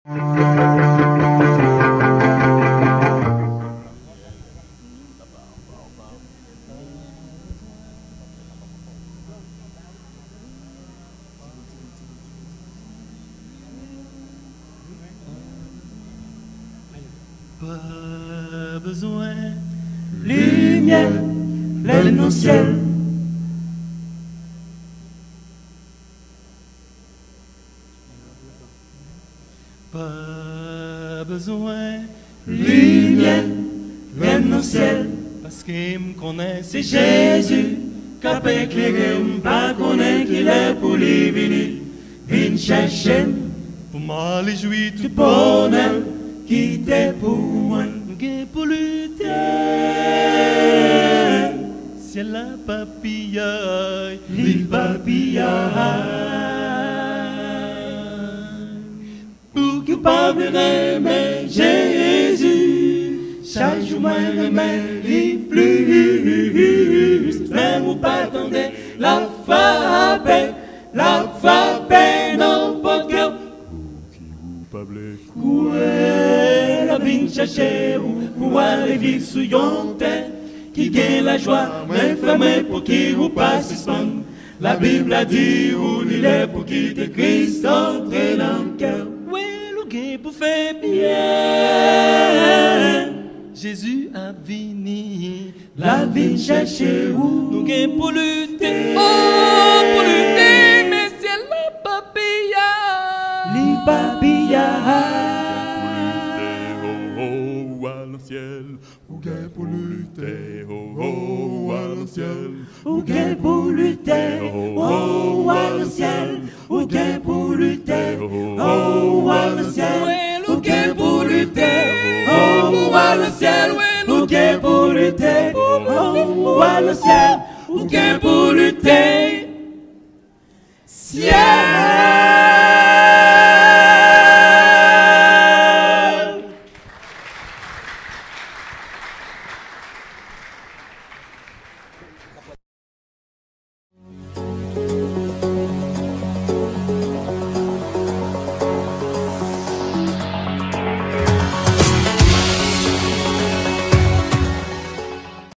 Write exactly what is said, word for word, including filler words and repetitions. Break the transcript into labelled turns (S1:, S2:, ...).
S1: Pas besoin, lumière, l'aile au ciel. Pas besoin, lumière, l'aile au ciel. Parce qu'il me connaît, c'est Jésus, qu'a pas éclairé, pas connaît qu'il est pour lui venir. Viens chercher, pour m'aller jouir tout bonheur, qui t'est pour moi, qui pour lutter. C'est la papillaille, l'île papillaille. Pour que pas me aimer Jésus, chaque jour moi remets plus. Même ou pas attendez la frappe, la frappe, non pas que. Koué, la vine chercher pour aller vivre sous yon tête, qui gagne la joie, mais fermé pour qui ou pas suspendre. La Bible a dit, où il est pour quitter Christ, entrer dans le cœur. Oui, le gain pour faire bien. Jésus a venu, la vie chercher où nous gain pour lutter.
S2: Oh, pour lutter, mais c'est la papilla.
S1: Les papillas.
S3: Ou gain pour lutter, oh oh, à le ciel.
S1: Ou gain pour lutter, oh à le ciel. Ou gain pour lutter, oh à le ciel. Ou gain pour lutter, oh à le ciel. Ou gain pour lutter, oh à le ciel. Ou gain pour